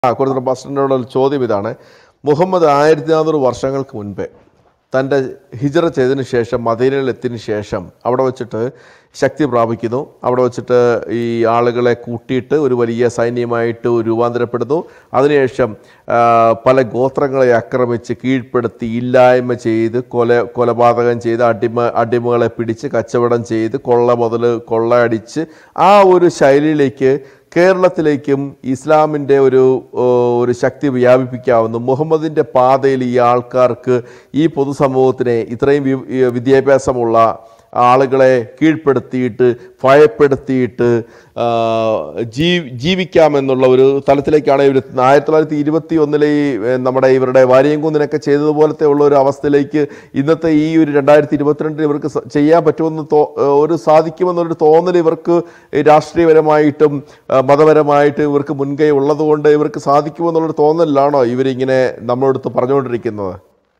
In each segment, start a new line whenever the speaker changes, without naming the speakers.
കൊടുത്ത പാസ്റ്ററിനോടുള്ള ചോദ്യം ഇതാണ്. മുഹമ്മദ് 1400 വർഷങ്ങൾക്ക് മുൻപേ തൻ്റെ ഹിജറ ചെയ്തതിന് ശേഷം മദീനയിൽ എത്തിയതിന് ശേഷം അവിടെ വച്ചിട്ട് ശക്തി പ്രാപിക്കുന്നു. അവിടെ വച്ചിട്ട് ഈ ആളുകളെ കൂട്ടിയിട്ട് ഒരു വലിയ സൈന്യമായിട്ട് രൂപാന്തരപ്പെടുന്നു. അതിനുശേഷം പല ഗോത്രങ്ങളെ ആക്രമിച്ച് കീഴ്പ്പെടുത്തി ഇല്ലായ്മ ചെയ്ത് കൊലപാതകം ചെയ്ത് അടിമകളെ പിടിച്ച് കച്ചവടം ചെയ്ത് കൊള്ളയടിച്ച് ആ ഒരു ശൈലിയിലേക്ക് കേരളത്തിലേക്കും ഇസ്ലാമിൻ്റെ ഒരു ശക്തി വ്യാപിപ്പിക്കാവുന്നു. മുഹമ്മദിൻ്റെ പാതയിൽ ഈ ആൾക്കാർക്ക്, ഈ പൊതുസമൂഹത്തിനെ, ഇത്രയും വിദ്യാഭ്യാസമുള്ള ആളുകളെ കീഴ്പ്പെടുത്തിയിട്ട് ഭയപ്പെടുത്തിയിട്ട് ജീവിക്കാമെന്നുള്ള ഒരു തലത്തിലേക്കാണ് ഇവർ 1921 നമ്മുടെ ഇവരുടെ വാരിയംകുന്നിനൊക്കെ ചെയ്തതുപോലത്തെ ഉള്ള ഒരു അവസ്ഥയിലേക്ക് ഇന്നത്തെ ഈ ഒരു 2022 ഇവർക്ക് ചെയ്യാൻ പറ്റുമെന്ന് സാധിക്കുമെന്നൊരു തോന്നൽ ഇവർക്ക് രാഷ്ട്രീയപരമായിട്ടും മതപരമായിട്ട് ഇവർക്ക് മുൻകൈ ഉള്ളതുകൊണ്ട് ഇവർക്ക് സാധിക്കുമെന്നുള്ളൊരു തോന്നലിലാണോ ഇവരിങ്ങനെ നമ്മളെടുത്ത് പറഞ്ഞുകൊണ്ടിരിക്കുന്നത്?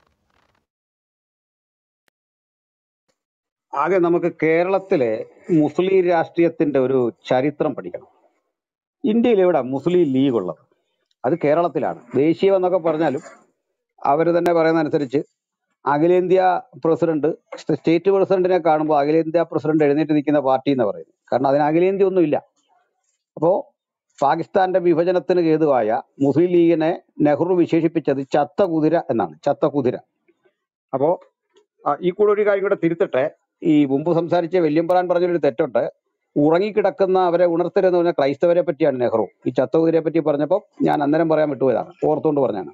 ആകെ നമുക്ക് കേരളത്തിലെ മുസ്ലിം രാഷ്ട്രീയത്തിന്റെ ഒരു ചരിത്രം പഠിക്കണം. ഇന്ത്യയിൽ എവിടെ മുസ്ലിം ലീഗ് ഉള്ളത്? അത് കേരളത്തിലാണ്. ദേശീയം എന്നൊക്കെ പറഞ്ഞാലും അവർ തന്നെ പറയുന്ന അനുസരിച്ച് അഖിലേന്ത്യാ പ്രസിഡന്റ്, സ്റ്റേറ്റ് പ്രസിഡന്റിനെ കാണുമ്പോൾ അഖിലേന്ത്യാ പ്രസിഡന്റ് എഴുന്നേറ്റ് നിൽക്കുന്ന പാർട്ടി എന്ന് പറയുന്നത്. കാരണം അതിന് അഖിലേന്ത്യ ഒന്നുമില്ല. അപ്പോൾ പാകിസ്ഥാന്റെ വിഭജനത്തിന് ഹേതുവായ മുസ്ലിം ലീഗിനെ നെഹ്റു വിശേഷിപ്പിച്ചത് ചത്ത കുതിര എന്നാണ്. ചത്ത കുതിര. അപ്പോൾ ഈ കൂടെ ഒരു കാര്യം കൂടെ തിരുത്തട്ടെ. ഈ മുമ്പ് സംസാരിച്ച വല്യംപറാൻ പറഞ്ഞൊരു തെറ്റുണ്ട്. ഉറങ്ങിക്കിടക്കുന്ന അവരെ ഉണർത്തരുതെന്ന് പറഞ്ഞ ക്രൈസ്തവരെ പറ്റിയാണ് നെഹ്റു. ഈ ചത്തകുതിരയെ പറ്റി പറഞ്ഞപ്പോൾ ഞാൻ അന്നേരം പറയാൻ വിട്ടുപോയതാണ്, ഓർത്തുകൊണ്ട് പറഞ്ഞാണ്.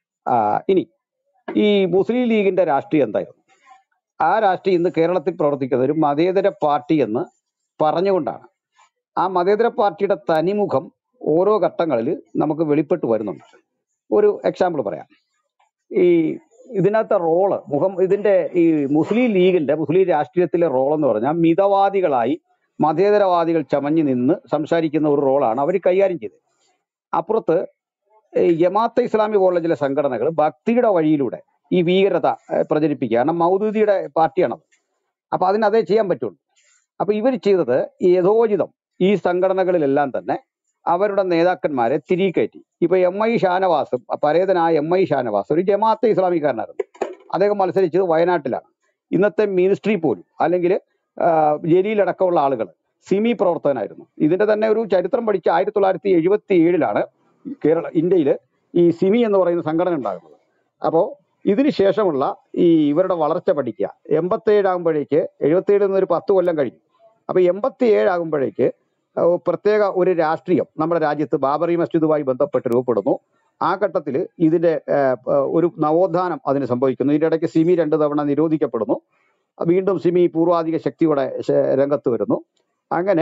ഇനി ഈ മുസ്ലിം ലീഗിന്റെ രാഷ്ട്രീയം എന്തായിരുന്നു? ആ രാഷ്ട്രീയം ഇന്ന് കേരളത്തിൽ പ്രവർത്തിക്കുന്ന ഒരു മതേതര പാർട്ടി എന്ന് പറഞ്ഞുകൊണ്ടാണ്. ആ മതേതര പാർട്ടിയുടെ തനിമുഖം ഓരോ ഘട്ടങ്ങളിൽ നമുക്ക് വെളിപ്പെട്ട് വരുന്നുണ്ട്. ഒരു എക്സാമ്പിൾ പറയാം. ഈ ഇതിനകത്തെ റോള് ഇതിന്റെ ഈ മുസ്ലിം രാഷ്ട്രീയത്തിലെ റോൾ എന്ന് പറഞ്ഞാൽ മിതവാദികളായി മതേതരവാദികൾ ചമഞ്ഞു നിന്ന് സംസാരിക്കുന്ന ഒരു റോളാണ് അവർ കൈകാര്യം ചെയ്തത്. അപ്പുറത്ത് ജമാഅത്തെ ഇസ്ലാമി പോലുള്ള ചില സംഘടനകൾ ഭക്തിയുടെ വഴിയിലൂടെ ഈ ഭീകരത പ്രചരിപ്പിക്കുക. കാരണം മൗദൂദിയുടെ പാർട്ടിയാണത്. അപ്പൊ അതിനതേ ചെയ്യാൻ പറ്റുള്ളൂ. അപ്പൊ ഇവർ ചെയ്തത് യഥോചിതം ഈ സംഘടനകളിലെല്ലാം തന്നെ അവരുടെ നേതാക്കന്മാരെ തിരികെ കയറ്റി. ഇപ്പൊ MI ഷാനവാസും, പരേതനായ MI ഷാനവാസ് ഒരു ജമാഅത്തെ ഇസ്ലാമിക്കാരനായിരുന്നു. അദ്ദേഹം മത്സരിച്ചത് വയനാട്ടിലാണ്. ഇന്നത്തെ മിനിസ്ട്രി പോലും അല്ലെങ്കിൽ ജലീലടക്കമുള്ള ആളുകൾ സിമി പ്രവർത്തകനായിരുന്നു. ഇതിന്റെ തന്നെ ഒരു ചരിത്രം പഠിച്ച 1977 ഇന്ത്യയിൽ ഈ സിമി എന്ന് പറയുന്ന സംഘടന ഉണ്ടാകുന്നത്. അപ്പോൾ ഇതിന് ശേഷമുള്ള ഈ ഇവരുടെ വളർച്ച പഠിക്കുക. 87 ആകുമ്പോഴേക്ക്, 77 എന്നൊരു 10 കൊല്ലം കഴിഞ്ഞു. അപ്പൊ 87 ആകുമ്പോഴേക്ക് പ്രത്യേക ഒരു രാഷ്ട്രീയം നമ്മുടെ രാജ്യത്ത് ബാബറി മസ്ജിദുമായി ബന്ധപ്പെട്ട് രൂപപ്പെടുന്നു. ആ ഘട്ടത്തിൽ ഇതിന്റെ ഒരു നവോത്ഥാനം അതിന് സംഭവിക്കുന്നു. ഇതിന്റെ ഇടയ്ക്ക് സിമി 2 തവണ നിരോധിക്കപ്പെടുന്നു. വീണ്ടും സിമി പൂർവാധിക ശക്തിയോടെ രംഗത്ത് വരുന്നു. അങ്ങനെ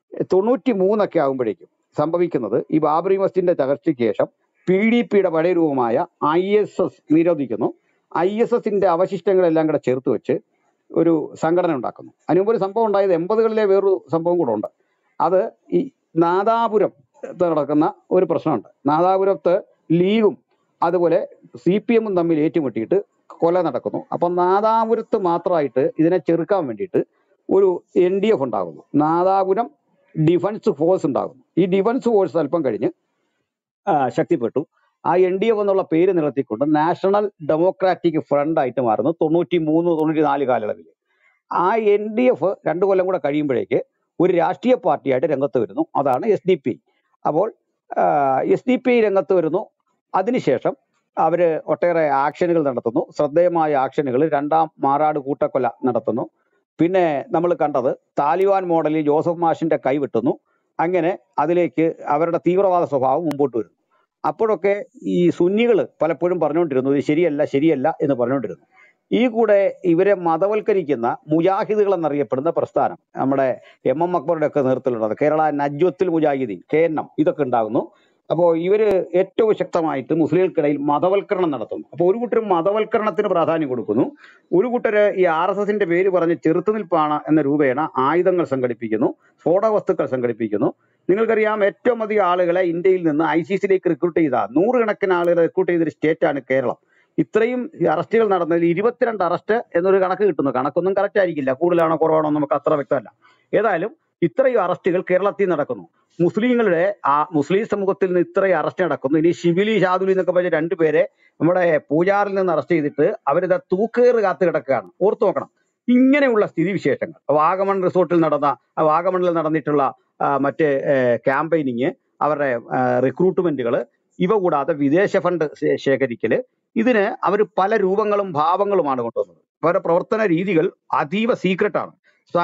93 ആകുമ്പോഴേക്കും സംഭവിക്കുന്നത്, ഈ ബാബറി മസ്ജിദിന്റെ തകർച്ചയ്ക്ക് ശേഷം PDPയുടെ പഴയ രൂപമായ ISS നിരോധിക്കുന്നു. ISSന്റെ അവശിഷ്ടങ്ങളെല്ലാം കൂടെ ചേർത്ത് വെച്ച് ഒരു സംഘടന ഉണ്ടാക്കുന്നു. അതിനുമുമ്പ് ഒരു സംഭവം ഉണ്ടായത് 80കളിലെ വേറൊരു സംഭവം കൂടെ ഉണ്ട്. അത് ഈ നാദാപുരം നടക്കുന്ന ഒരു പ്രശ്നമുണ്ട്. നാദാപുരത്ത് ലീഗും അതുപോലെ CPM തമ്മിൽ ഏറ്റുമുട്ടിയിട്ട് കൊല നടക്കുന്നു. അപ്പം നാദാപുരത്ത് മാത്രമായിട്ട് ഇതിനെ ചെറുക്കാൻ വേണ്ടിയിട്ട് ഒരു NDF ഉണ്ടാകുന്നു. നാദാപുരം ഡിഫൻസ് ഫോഴ്സ് ഉണ്ടാകുന്നു. ഈ ഡിഫൻസ് ഫോഴ്സ് അല്പം കഴിഞ്ഞ് ശക്തിപ്പെട്ടു. ആ NDF എന്നുള്ള പേര് നിലനിർത്തിക്കൊണ്ട് നാഷണൽ ഡെമോക്രാറ്റിക് ഫ്രണ്ട് ആയിട്ട് മാറുന്നു 93-94 കാലയളവിൽ. ആ NDF 2 കൊല്ലം കൂടെ കഴിയുമ്പോഴേക്ക് ഒരു രാഷ്ട്രീയ പാർട്ടിയായിട്ട് രംഗത്ത് വരുന്നു. അതാണ് SDP. അപ്പോൾ SDP രംഗത്ത് വരുന്നു. അതിനുശേഷം അവര് ഒട്ടേറെ ആക്ഷനുകൾ നടത്തുന്നു. ശ്രദ്ധേയമായ ആക്ഷനുകൾ. 2ാം മാറാട് കൂട്ടക്കൊല നടത്തുന്നു. പിന്നെ നമ്മൾ കണ്ടത് താലിബാൻ മോഡലിൽ ജോസഫ് മാഷിന്റെ കൈ വെട്ടുന്നു. അങ്ങനെ അതിലേക്ക് അവരുടെ തീവ്രവാദ സ്വഭാവം മുമ്പോട്ട് വരുന്നു. അപ്പോഴൊക്കെ ഈ സുന്നികൾ പലപ്പോഴും പറഞ്ഞുകൊണ്ടിരുന്നു ഇത് ശരിയല്ല എന്ന് പറഞ്ഞുകൊണ്ടിരുന്നു. ഈ കൂടെ ഇവരെ മതവൽക്കരിക്കുന്ന മുജാഹിദുകൾ എന്നറിയപ്പെടുന്ന പ്രസ്ഥാനം നമ്മുടെ MM അക്ബറുടെ ഒക്കെ നേതൃത്വത്തിലുള്ളത് കേരള നജ്വത്തുൽ മുജാഹിദീൻ KNM ഇതൊക്കെ ഉണ്ടാകുന്നു. അപ്പോൾ ഇവര് ഏറ്റവും ശക്തമായിട്ട് മുസ്ലിങ്ങൾക്കിടയിൽ മതവൽക്കരണം നടത്തുന്നു. അപ്പോൾ ഒരു കൂട്ടർ മതവൽക്കരണത്തിന് പ്രാധാന്യം കൊടുക്കുന്നു. ഒരു കൂട്ടര് ഈ RSSന്റെ പേര് പറഞ്ഞ് ചെറുത്തുനിൽപ്പാണ് എന്ന രൂപേണ ആയുധങ്ങൾ സംഘടിപ്പിക്കുന്നു, സ്ഫോടക വസ്തുക്കൾ സംഘടിപ്പിക്കുന്നു. നിങ്ങൾക്കറിയാം, ഏറ്റവും അധികം ആളുകളെ ഇന്ത്യയിൽ നിന്ന് ICCയിലേക്ക് റിക്രൂട്ട് ചെയ്ത 100 കണക്കിന് ആളുകളെ റിക്രൂട്ട് ചെയ്തൊരു സ്റ്റേറ്റാണ് കേരളം. ഇത്രയും അറസ്റ്റുകൾ നടന്നതിൽ 22 അറസ്റ്റ് എന്നൊരു കണക്ക് കിട്ടുന്നു. കണക്കൊന്നും കറക്റ്റ് ആയിരിക്കില്ല, കൂടുതലാണോ കുറവാണോ നമുക്ക് അത്ര വ്യക്തമല്ല. ഏതായാലും ഇത്രയും അറസ്റ്റുകൾ കേരളത്തിൽ നടക്കുന്നു. മുസ്ലിങ്ങളുടെ മുസ്ലിം സമൂഹത്തിൽ നിന്ന് ഇത്രയും അറസ്റ്റ് നടക്കുന്നു. ഇനി ഷിബിലി ഷാദുലി എന്നൊക്കെ പറഞ്ഞ രണ്ടുപേരെ നമ്മുടെ പൂജാറിൽ നിന്ന് അറസ്റ്റ് ചെയ്തിട്ട് അവരിത് തൂക്കേറ് കാത്ത് കിടക്കുകയാണ്. ഓർത്തു നോക്കണം ഇങ്ങനെയുള്ള സ്ഥിതിവിശേഷങ്ങൾ. വാഗമണിൽ നടന്നിട്ടുള്ള മറ്റ് ക്യാമ്പയിനിങ്, അവരുടെ റിക്രൂട്ട്മെന്റുകൾ, ഇവ കൂടാതെ വിദേശ ഫണ്ട് ശേഖരിക്കല്, ഇതിന് അവർ പല രൂപങ്ങളും ഭാവങ്ങളുമാണ് കൊണ്ടുവന്നത്. അവരുടെ പ്രവർത്തന രീതികൾ അതീവ സീക്രട്ടാണ്.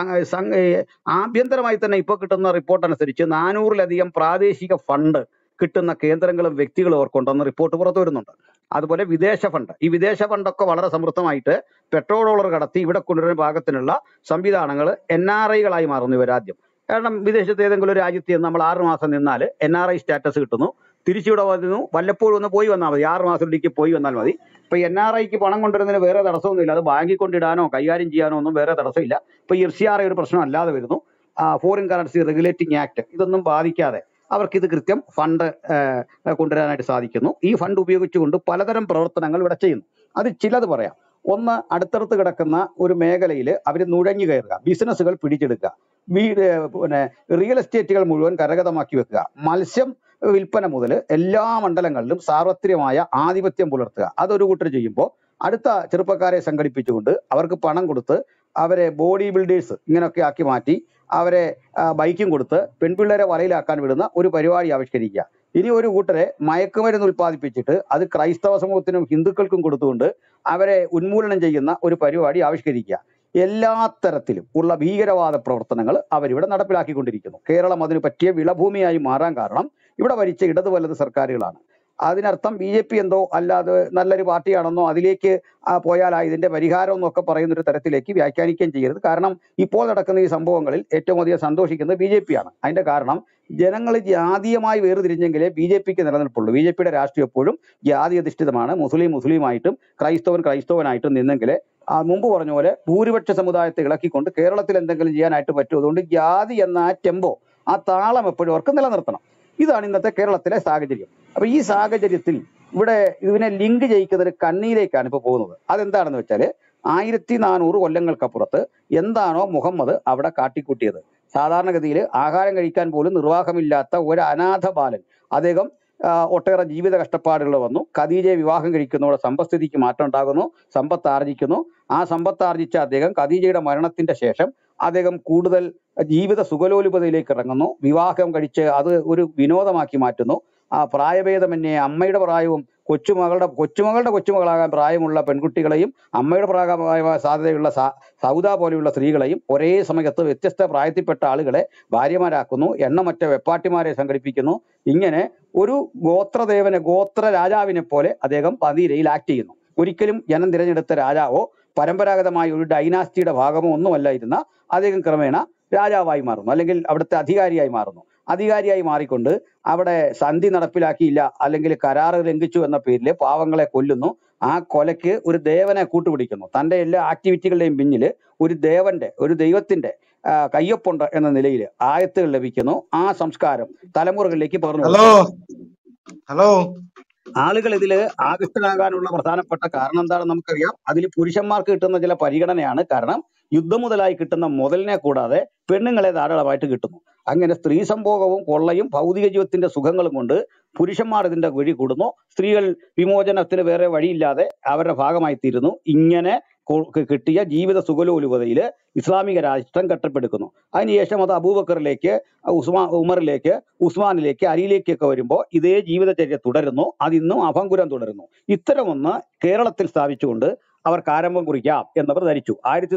ആഭ്യന്തരമായി തന്നെ ഇപ്പോൾ കിട്ടുന്ന റിപ്പോർട്ട് അനുസരിച്ച് 400-ലധികം പ്രാദേശിക ഫണ്ട് കിട്ടുന്ന കേന്ദ്രങ്ങളും വ്യക്തികളും അവർക്കുണ്ടെന്ന് റിപ്പോർട്ട് പുറത്തു വരുന്നുണ്ട്. അതുപോലെ വിദേശ ഫണ്ട്, ഈ വിദേശ ഫണ്ടൊക്കെ വളരെ സമൃദ്ധമായിട്ട് പെട്രോൾ ഡോളർ കടത്തി ഇവിടെ കൊണ്ടുവരുന്ന പാകത്തിനുള്ള സംവിധാനങ്ങൾ NRI-കളായി മാറുന്നു ഇവരാദ്യം. കാരണം വിദേശത്ത് ഏതെങ്കിലും ഒരു രാജ്യത്ത് നിന്ന് നമ്മൾ 6 മാസം നിന്നാൽ NRI സ്റ്റാറ്റസ് കിട്ടുന്നു. തിരിച്ചിവിടെ വന്നു വല്ലപ്പോഴും ഒന്ന് പോയി വന്നാൽ മതി, 6 മാസത്തിലേക്ക് പോയി വന്നാൽ മതി. ഇപ്പൊ NRI-ക്ക് പണം കൊണ്ടുവരുന്നതിന് വേറെ തടസ്സമൊന്നുമില്ല. അത് ബാങ്കിൽ കൊണ്ടിടാനോ കൈകാര്യം ചെയ്യാനോ ഒന്നും വേറെ തടസ്സമില്ല. ഇപ്പൊ FCRA ഒരു പ്രശ്നം അല്ലാതെ വരുന്നു. ഫോറിൻ കറൻസി റെഗുലേറ്റിംഗ് ആക്ട് ഇതൊന്നും ബാധിക്കാതെ അവർക്കിത് കൃത്യം ഫണ്ട് കൊണ്ടുവരാനായിട്ട് സാധിക്കുന്നു. ഈ ഫണ്ട് ഉപയോഗിച്ചുകൊണ്ട് പലതരം പ്രവർത്തനങ്ങൾ ഇവിടെ ചെയ്യുന്നു. അത് ചിലത് പറയാം. ഒന്ന്, അടുത്തടുത്ത് കിടക്കുന്ന ഒരു മേഖലയിൽ അവർ നുഴഞ്ഞു കയറുക, ബിസിനസ്സുകൾ പിടിച്ചെടുക്കുക, പിന്നെ റിയൽ എസ്റ്റേറ്റുകൾ മുഴുവൻ കരഗതമാക്കി വെക്കുക, മത്സ്യം വിൽപ്പന മുതൽ എല്ലാ മണ്ഡലങ്ങളിലും സാർവത്രികമായ ആധിപത്യം പുലർത്തുക. അതൊരു കൂട്ടർ ചെയ്യുമ്പോൾ അടുത്ത ചെറുപ്പക്കാരെ സംഘടിപ്പിച്ചുകൊണ്ട് അവർക്ക് പണം കൊടുത്ത് അവരെ ബോഡി ബിൽഡേഴ്സ് ഇങ്ങനെയൊക്കെ ആക്കി മാറ്റി അവരെ ബൈക്കും കൊടുത്ത് പെൺപിള്ളേരെ വലയിലാക്കാൻ വിടുന്ന ഒരു പരിപാടി ആവിഷ്കരിക്കുക. ഇനി ഒരു കൂട്ടരെ മയക്കുമരുന്ന് ഉൽപ്പാദിപ്പിച്ചിട്ട് അത് ക്രൈസ്തവ സമൂഹത്തിനും ഹിന്ദുക്കൾക്കും കൊടുത്തുകൊണ്ട് അവരെ ഉന്മൂലനം ചെയ്യുന്ന ഒരു പരിപാടി ആവിഷ്കരിക്കുക. എല്ലാ തരത്തിലും ഉള്ള ഭീകരവാദ പ്രവർത്തനങ്ങൾ അവരിവിടെ നടപ്പിലാക്കിക്കൊണ്ടിരിക്കുന്നു. കേരളം അതിന് പറ്റിയ വിളഭൂമിയായി മാറാൻ കാരണം ഇവിടെ ഭരിച്ച ഇടത് വലത് സർക്കാരുകളാണ്. അതിനർത്ഥം BJP എന്തോ അല്ലാതെ നല്ലൊരു പാർട്ടിയാണെന്നോ അതിലേക്ക് പോയാലാ ഇതിന്റെ പരിഹാരം എന്നൊക്കെ പറയുന്നൊരു തരത്തിലേക്ക് വ്യാഖ്യാനിക്കുകയും ചെയ്യരുത്. കാരണം ഇപ്പോൾ നടക്കുന്ന ഈ സംഭവങ്ങളിൽ ഏറ്റവും അധികം സന്തോഷിക്കുന്നത് BJP ആണ്. അതിന്റെ കാരണം ജനങ്ങൾ ജാതീയമായി വേർതിരിഞ്ഞെങ്കിലേ BJPക്ക് നിലനിൽപ്പുള്ളൂ. BJPയുടെ രാഷ്ട്രീയം എപ്പോഴും ജാതി അധിഷ്ഠിതമാണ്. മുസ്ലിമായിട്ടും ക്രൈസ്തവനായിട്ടും നിന്നെങ്കിലേ മുമ്പ് പറഞ്ഞ പോലെ ഭൂരിപക്ഷ സമുദായത്തെ ഇളക്കിക്കൊണ്ട് കേരളത്തിൽ എന്തെങ്കിലും ചെയ്യാനായിട്ട് പറ്റും. അതുകൊണ്ട് ജാതി എന്ന ആ താളം എപ്പോഴും അവർക്ക് നിലനിർത്തണം. ഇതാണ് ഇന്നത്തെ കേരളത്തിലെ സാഹചര്യം. അപ്പൊ ഈ സാഹചര്യത്തിൽ ഇവിടെ ഇതിനെ ലിങ്ക് ചെയ്യിക്കുന്ന ഒരു കണ്ണിയിലേക്കാണ് ഇപ്പൊ പോകുന്നത്. അതെന്താണെന്ന് വെച്ചാൽ 1400 കൊല്ലങ്ങൾക്കപ്പുറത്ത് എന്താണോ മുഹമ്മദ് അവിടെ കാട്ടിക്കൂട്ടിയത്. സാധാരണഗതിയിൽ ആഹാരം കഴിക്കാൻ പോലും നിർവാഹമില്ലാത്ത ഒരു അനാഥ ബാലൻ, അദ്ദേഹം ഒട്ടേറെ ജീവിത കഷ്ടപ്പാടുകൾ വന്നു. ഖദീജയെ വിവാഹം കഴിക്കുന്നതോടെ സമ്പദ്സ്ഥിതിക്ക് മാറ്റം ഉണ്ടാകുന്നു, സമ്പത്ത് ആർജിക്കുന്നു. ആ സമ്പത്ത് ആർജിച്ച അദ്ദേഹം ഖദീജയുടെ മരണത്തിന്റെ ശേഷം അദ്ദേഹം കൂടുതൽ ജീവിത സുഖലോലുപതയിലേക്ക് ഇറങ്ങുന്നു. വിവാഹം കഴിച്ച് അത് ഒരു വിനോദമാക്കി മാറ്റുന്നു. പ്രായഭേദമന്യേ അമ്മയുടെ പ്രായവും കൊച്ചുമകളാകാൻ പ്രായമുള്ള പെൺകുട്ടികളെയും അമ്മയുടെ പ്രായമായ സാധ്യതയുള്ള സൗദ പോലെയുള്ള സ്ത്രീകളെയും ഒരേ സമയത്ത് വ്യത്യസ്ത പ്രായത്തിൽപ്പെട്ട ആളുകളെ ഭാര്യമാരാക്കുന്നു. എണ്ണമറ്റ വെപ്പാട്ടിമാരെ സംഘടിപ്പിക്കുന്നു. ഇങ്ങനെ ഒരു ഗോത്ര രാജാവിനെ പോലെ അദ്ദേഹം മദീനയിൽ ആക്ട് ചെയ്യുന്നു. ഒരിക്കലും ജനം തിരഞ്ഞെടുത്ത രാജാവോ പരമ്പരാഗതമായ ഒരു ഡൈനാസ്റ്റിയുടെ ഭാഗമോ ഒന്നുമല്ലായിരുന്ന അദ്ദേഹം ക്രമേണ രാജാവായി മാറുന്നു, അല്ലെങ്കിൽ അവിടുത്തെ അധികാരിയായി മാറുന്നു. അധികാരിയായി മാറിക്കൊണ്ട് അവിടെ സന്ധി നടപ്പിലാക്കിയില്ല അല്ലെങ്കിൽ കരാറ് ലംഘിച്ചു എന്ന പേരിൽ പാവങ്ങളെ കൊല്ലുന്നു. ആ കൊലയ്ക്ക് ഒരു ദേവനെ കൂട്ടുപിടിക്കുന്നു. തൻ്റെ എല്ലാ ആക്ടിവിറ്റികളുടെയും പിന്നിൽ ഒരു ദൈവത്തിന്റെ കയ്യൊപ്പുണ്ട് എന്ന നിലയിൽ ആയത്തുകൾ ലഭിക്കുന്നു. ആ സംസ്കാരം തലമുറകളിലേക്ക് പകർന്നു. ആളുകൾ ഇതിൽ ആകൃഷ്ടനാകാനുള്ള പ്രധാനപ്പെട്ട കാരണം എന്താണെന്ന് നമുക്കറിയാം. അതിൽ പുരുഷന്മാർക്ക് കിട്ടുന്ന ചില പരിഗണനയാണ്. കാരണം യുദ്ധം മുതലായി കിട്ടുന്ന മുതലിനെ കൂടാതെ പെണ്ണുങ്ങളെ ധാരാളമായിട്ട് കിട്ടുന്നു. അങ്ങനെ സ്ത്രീ സംഭോഗവും കൊള്ളയും ഭൗതിക ജീവിതത്തിന്റെ സുഖങ്ങളും കൊണ്ട് പുരുഷന്മാർ ഇതിന്റെ വഴി കൂടുന്നു. സ്ത്രീകൾ വിമോചനത്തിന് വേറെ വഴിയില്ലാതെ അവരുടെ ഭാഗമായി തീരുന്നു. ഇങ്ങനെ കിട്ടിയ ജീവിത സുഖലോലുപതയിൽ ഇസ്ലാമിക രാഷ്ട്രം കെട്ടിപ്പടുക്കുന്നു. അതിനുശേഷം അത് അബൂബക്കറിലേക്ക്, ഉമറിലേക്ക്, ഉസ്മാനിലേക്ക്, അലിയിലേക്കൊക്കെ വരുമ്പോൾ ഇതേ ജീവിതചര്യ തുടരുന്നു. അതിന്നും അഭംഗുരം തുടരുന്നു. ഇത്തരമൊന്ന് കേരളത്തിൽ സ്ഥാപിച്ചുകൊണ്ട് അവർക്ക് ആരംഭം കുറിക്കാം എന്നവർ ധരിച്ചു.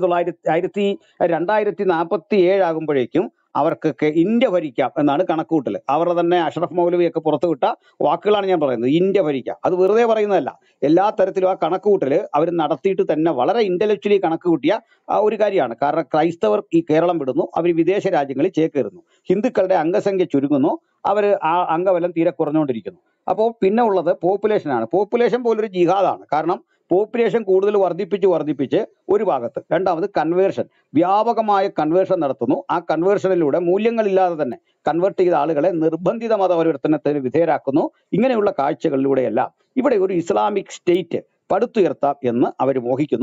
2047 ആകുമ്പോഴേക്കും അവർക്കൊക്കെ ഇന്ത്യ ഭരിക്കാം എന്നാണ് കണക്കുകൂട്ടൽ. അവരുടെ തന്നെ അഷ്റഫ് മൗലവിയൊക്കെ പുറത്തുവിട്ട വാക്കുകളാണ് ഞാൻ പറയുന്നത്. ഇന്ത്യ ഭരിക്കാം, അത് വെറുതെ പറയുന്നതല്ല. എല്ലാ തരത്തിലും ആ കണക്കുകൂട്ടൽ അവർ നടത്തിയിട്ട് തന്നെ വളരെ ഇന്റലക്ച്വലി കണക്ക് കൂട്ടിയ ഒരു കാര്യമാണ്. കാരണം ക്രൈസ്തവർ ഈ കേരളം വിടുന്നു, അവർ വിദേശ രാജ്യങ്ങളിൽ ചേക്കേറുന്നു. ഹിന്ദുക്കളുടെ അംഗസംഖ്യ ചുരുങ്ങുന്നു, അവർ ആ അംഗബലം തീരെ കുറഞ്ഞുകൊണ്ടിരിക്കുന്നു. അപ്പോൾ പിന്നെ ഉള്ളത് പോപ്പുലേഷനാണ്. പോപ്പുലേഷൻ പോലൊരു ജിഹാദാണ്. കാരണം പോപ്പുലേഷൻ കൂടുതൽ വർദ്ധിപ്പിച്ച് ഒരു ഭാഗത്ത്, രണ്ടാമത് കൺവേർഷൻ, വ്യാപകമായ കൺവേർഷൻ നടത്തുന്നു. ആ കൺവേർഷനിലൂടെ മൂല്യങ്ങളില്ലാതെ തന്നെ കൺവേർട്ട് ചെയ്ത ആളുകളെ നിർബന്ധിത മതപരിവർത്തനത്തിന് വിധേയരാക്കുന്നു. ഇങ്ങനെയുള്ള കാഴ്ചകളിലൂടെയെല്ലാം ഇവിടെ ഒരു ഇസ്ലാമിക് സ്റ്റേറ്റ് പടുത്തുയർത്താം എന്ന് അവർ മോഹിക്കുന്നു.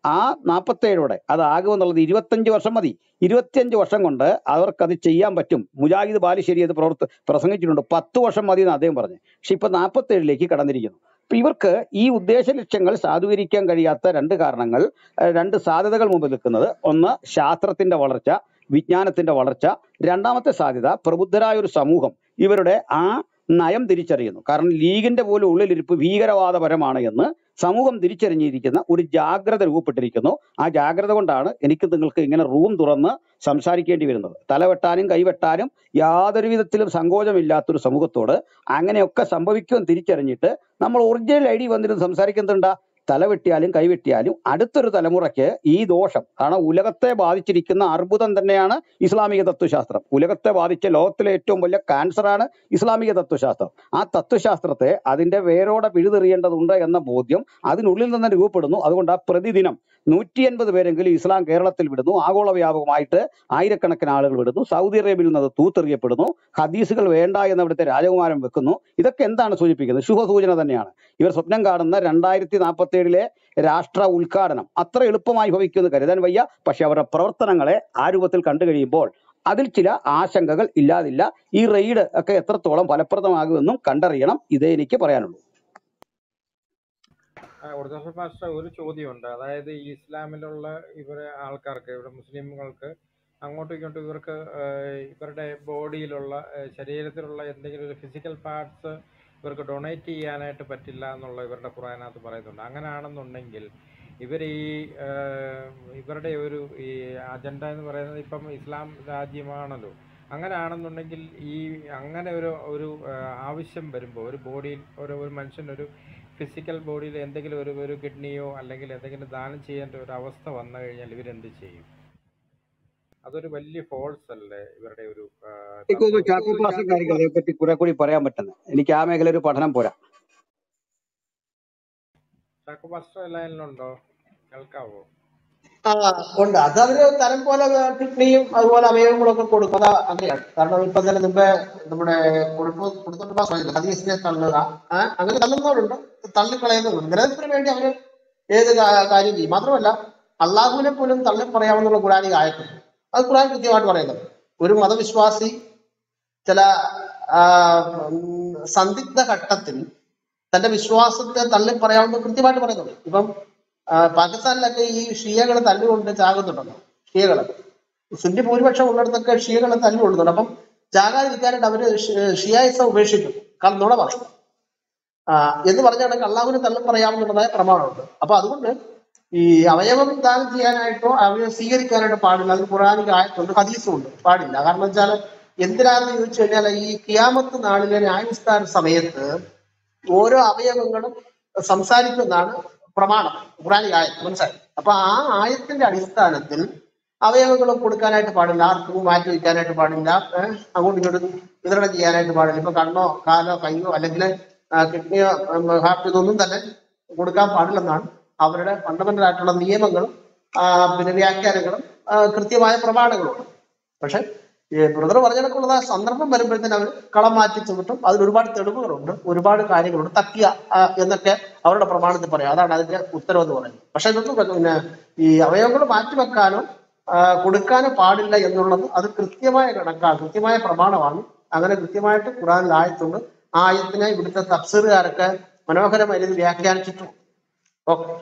ആ 47 അതാകുമെന്നുള്ളത് 25 വർഷം മതി. 25 വർഷം കൊണ്ട് അവർക്കത് ചെയ്യാൻ പറ്റും. മുജാഹിദ് ബാലുശ്ശേരി അത് പ്രസംഗിച്ചിട്ടുണ്ട്. 10 വർഷം മതി എന്ന് അദ്ദേഹം പറഞ്ഞു. പക്ഷെ ഇപ്പൊ 47 കടന്നിരിക്കുന്നു. അപ്പൊ ഇവർക്ക് ഈ ഉദ്ദേശ ലക്ഷ്യങ്ങൾ സാധൂകരിക്കാൻ കഴിയാത്ത രണ്ട് കാരണങ്ങൾ, രണ്ട് സാധ്യതകൾ മുമ്പിൽ നിൽക്കുന്നത്: ഒന്ന്, ശാസ്ത്രത്തിന്റെ വളർച്ച, വിജ്ഞാനത്തിന്റെ വളർച്ച. രണ്ടാമത്തെ സാധ്യത, പ്രബുദ്ധരായ ഒരു സമൂഹം ഇവരുടെ ആ നയം തിരിച്ചറിയുന്നു. കാരണം ലീഗിന്റെ പോലും ഉള്ളിലിരിപ്പ് ഭീകരവാദപരമാണ് എന്ന് സമൂഹം തിരിച്ചറിഞ്ഞിരിക്കുന്ന ഒരു ജാഗ്രത രൂപപ്പെട്ടിരിക്കുന്നു. ആ ജാഗ്രത കൊണ്ടാണ് എനിക്ക് നിങ്ങൾക്ക് ഇങ്ങനെ റൂം തുറന്ന് സംസാരിക്കേണ്ടി വരുന്നത്. തലവെട്ടാനും കൈവെട്ടാനും യാതൊരു വിധത്തിലും സങ്കോചമില്ലാത്തൊരു സമൂഹത്തോട് അങ്ങനെയൊക്കെ സംഭവിക്കുമെന്ന് തിരിച്ചറിഞ്ഞിട്ട് നമ്മൾ ഒറിജിനൽ ഐഡി വന്നിരുന്ന് സംസാരിക്കുന്നുണ്ടാ? തലവെട്ടിയാലും കൈവെട്ടിയാലും അടുത്തൊരു തലമുറയ്ക്ക് ഈ ദോഷം, കാരണം ഉലകത്തെ ബാധിച്ചിരിക്കുന്ന അർബുദം തന്നെയാണ് ഇസ്ലാമിക തത്വശാസ്ത്രം. ഉലകത്തെ ബാധിച്ച ലോകത്തിലെ ഏറ്റവും വലിയ ക്യാൻസറാണ് ഇസ്ലാമിക തത്വശാസ്ത്രം. ആ തത്വശാസ്ത്രത്തെ അതിന്റെ വേരോടെ പിഴുതെറിയേണ്ടതുണ്ട് എന്ന ബോധ്യം അതിനുള്ളിൽ നിന്ന് രൂപപ്പെടുന്നു. അതുകൊണ്ട് ആ പ്രതിദിനം 180 പേരെങ്കിലും ഇസ്ലാം കേരളത്തിൽ വിടുന്നു. ആഗോള വ്യാപകമായിട്ട് ആയിരക്കണക്കിന് ആളുകൾ വിടുന്നു. സൗദി അറേബ്യയിൽ നിന്ന് അത് തൂത്തെറിയപ്പെടുന്നു. ഹദീസുകൾ വേണ്ട എന്ന് അവിടുത്തെ രാജകുമാരൻ വെക്കുന്നു. ഇതൊക്കെ എന്താണ് സൂചിപ്പിക്കുന്നത്? ശുഭസൂചന തന്നെയാണ്. ഇവർ സ്വപ്നം കാണുന്ന 2047 രാഷ്ട്ര ഉദ്ഘാടനം അത്ര എളുപ്പമായി ഭവിക്കുമെന്ന് കരുതാൻ വയ്യ. പക്ഷെ അവരുടെ പ്രവർത്തനങ്ങളെ ആ രൂപത്തിൽ കണ്ടു കഴിയുമ്പോൾ അതിൽ ചില ആശങ്കകൾ ഇല്ലാതില്ല. ഈ റെയ്ഡ് ഒക്കെ എത്രത്തോളം ഫലപ്രദമാകുമെന്നും കണ്ടറിയണം. ഇതേ എനിക്ക് പറയാനുള്ളൂ.
ഉർദോസ് മാസ്റ്റർ, ഒരു ചോദ്യമുണ്ട്. അതായത് ഈ ഇസ്ലാമിലുള്ള ഇവരെ ആൾക്കാർക്ക്, ഇവിടെ മുസ്ലിമുകൾക്ക് അങ്ങോട്ടും ഇങ്ങോട്ടും ഇവർക്ക് ഇവരുടെ ബോഡിയിലുള്ള ശരീരത്തിലുള്ള എന്തെങ്കിലും ഒരു ഫിസിക്കൽ പാർട്സ് ഇവർക്ക് ഡൊണേറ്റ് ചെയ്യാനായിട്ട് പറ്റില്ല എന്നുള്ള ഇവരുടെ ഖുർആനകത്ത് പറയുന്നുണ്ട്. അങ്ങനെയാണെന്നുണ്ടെങ്കിൽ ഇവർ ഇവരുടെ ഈ അജണ്ട എന്ന് പറയുന്നത് ഇപ്പം ഇസ്ലാം രാജ്യമാണല്ലോ. അങ്ങനെയാണെന്നുണ്ടെങ്കിൽ അങ്ങനെ ഒരു ആവശ്യം വരുമ്പോൾ ഒരു ബോഡിയിൽ ഒരു മനുഷ്യനൊരു ഫിസിക്കൽ ബോഡിയിൽ എന്തെങ്കിലും ഒരു കിഡ്നിയോ അല്ലെങ്കിൽ എന്തെങ്കിലും ദാനം ചെയ്യേണ്ട ഒരു അവസ്ഥ വന്നു കഴിഞ്ഞാൽ ഇവരെന്ത് ചെയ്യും? അതൊരു വലിയ ഫോൾസ് അല്ലേ ഇവരുടെ ഒരു
ചാക്കോ പാസ്റ്റർക്കായിരിക്കും അതേപ്പറ്റി കുറെ കൂടി പറയാൻ പറ്റുന്നത്. എനിക്ക് ആ മേഖല ഒരു പഠനം പോരാ.
ചാക്കോ പാസ്റ്റർ ലൈനിലുണ്ടോ? കേൾക്കാവോ?
ഉണ്ട്. അത് അവര് തരം പോലെ കിഡ്നിയും അതുപോലെ അവയവങ്ങളൊക്കെ കൊടുക്കുക അങ്ങനെയാണ്. കാരണം ഇപ്പൊ തന്നെ മുമ്പേ നമ്മുടെ കൊടുത്തോണ്ട് ഹദീസിനെ തള്ളുക, അങ്ങനെ തള്ളുന്നവരുണ്ട്, തള്ളിക്കളയുന്നവരുണ്ട്. നിലനിൽപ്പിന് വേണ്ടി അവര് ഏത് കാര്യം ചെയ്യും. മാത്രമല്ല അള്ളാഹുവിനെ പോലും തള്ളി പറയാമെന്നുള്ള ഖുർആനിക ആയത്തുണ്ട്. അത് ഖുർആൻ കൃത്യമായിട്ട് പറയുന്നത്. ഒരു മതവിശ്വാസി ചില സന്ദിഗ്ധ ഘട്ടത്തിൽ തന്റെ വിശ്വാസത്തെ തള്ളി പറയാമെന്ന് കൃത്യമായിട്ട് പറയുന്നുണ്ട്. ഇപ്പം പാകിസ്ഥാനിലൊക്കെ ഈ ഷിയകളെ തല്ലുകൊണ്ട് ചാകുന്നുണ്ടല്ലോ. ഷിയകള് സുന്നി ഭൂരിപക്ഷം ഉള്ളിടത്തൊക്കെ ഷിയകളെ തല്ലുകൊള്ളുന്നുണ്ട്. അപ്പം ചാകാതിരിക്കാനായിട്ട് അവര് ഷിയായിസം ഉപേക്ഷിക്കും. കാരണം നുണ പറയും എന്ന് പറഞ്ഞാണെങ്കിൽ അള്ളാഹുവിനെ തള്ളി പറയാമെന്നുള്ളതായ പ്രമാണമുണ്ട്. അപ്പൊ അതുകൊണ്ട് ഈ അവയവം ദാനം ചെയ്യാനായിട്ടോ അവയവം സ്വീകരിക്കാനായിട്ടോ പാടില്ല. അതിന് ഖുർആനിക ആയത്തുണ്ട്, ഹദീസും ഉണ്ട്, പാടില്ല. കാരണം വെച്ചാൽ എന്തിനാണെന്ന് ചോദിച്ചു കഴിഞ്ഞാൽ ഈ ഖിയാമത്ത് നാളിലെ ന്യായവിസ്താര സമയത്ത് ഓരോ അവയവങ്ങളും സംസാരിക്കുമെന്നാണ് പ്രമാണം, ഖുർആനിക ആയത്ത്. മനസ്സിലായി? അപ്പൊ ആ ആയത്തിന്റെ അടിസ്ഥാനത്തിൽ അവയവങ്ങൾ കൊടുക്കാനായിട്ട് പാടില്ല, ആർക്കും മാറ്റി വയ്ക്കാനായിട്ട് പാടില്ല, അങ്ങോട്ടും ഇങ്ങോട്ടും വിതരണം ചെയ്യാനായിട്ട് പാടില്ല. ഇപ്പൊ കണ്ണോ കാലോ കയ്യോ അല്ലെങ്കിൽ കിഡ്നിയോ ഹാർട്ട് ഇതൊന്നും തന്നെ കൊടുക്കാൻ പാടില്ലെന്നാണ് അവരുടെ ഫണ്ടമെന്റൽ ആയിട്ടുള്ള നിയമങ്ങളും പിന്നെ വ്യാഖ്യാനങ്ങളും കൃത്യമായ പ്രമാണങ്ങളുണ്ട്. പക്ഷെ ബ്രദർ പറഞ്ഞതിനൊക്കെയുള്ള സന്ദർഭം വരുമ്പോഴത്തേന് അവർ കളം മാറ്റി ചുമട്ടും. അതിൽ ഒരുപാട് തെളിവുകളുണ്ട്, ഒരുപാട് കാര്യങ്ങളുണ്ട്. തക്കിയ എന്നൊക്കെ അവരുടെ പ്രമാണത്തിൽ പറയാം. അതാണ് അതിന്റെ ഉത്തരവെന്ന് പറയുന്നത്. പക്ഷെ ഇതൊന്നും പിന്നെ ഈ അവയവങ്ങൾ മാറ്റിവെക്കാനോ കൊടുക്കാനോ പാടില്ല എന്നുള്ളത് അത് കൃത്യമായ കണക്കാണ്, കൃത്യമായ പ്രമാണമാണ്. അങ്ങനെ കൃത്യമായിട്ട് ഖുർആനിൽ ആയത്തുണ്ട്. ആ ആയത്തിനെ ഇവിടുത്തെ തഫ്സീറുകാരൊക്കെ മനോഹരമായി വ്യാഖ്യാനിച്ചിട്ടുണ്ട്. ഓക്കെ.